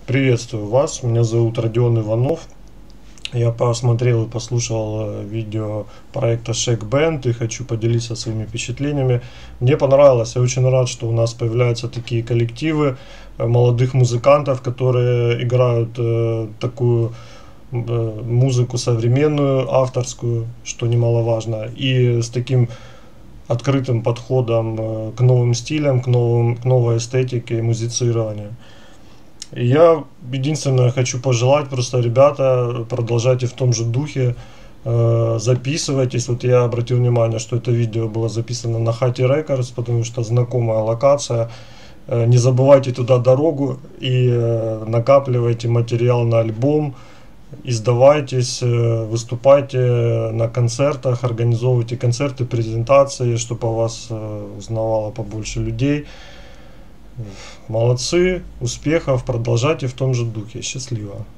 Приветствую вас, меня зовут Родион Иванов. Я посмотрел и послушал видео проекта Shake Band и хочу поделиться своими впечатлениями. Мне понравилось, я очень рад, что у нас появляются такие коллективы молодых музыкантов, которые играют такую музыку современную, авторскую, что немаловажно, и с таким открытым подходом к новым стилям, к новой эстетике и музицированию. И я единственное хочу пожелать, просто ребята, продолжайте в том же духе, записывайтесь. Вот я обратил внимание, что это видео было записано на Хати Рекордс, потому что знакомая локация. Не забывайте туда дорогу и накапливайте материал на альбом, издавайтесь, выступайте на концертах, организовывайте концерты, презентации, чтобы о вас узнавало побольше людей. Молодцы, успехов, продолжайте в том же духе. Счастливо.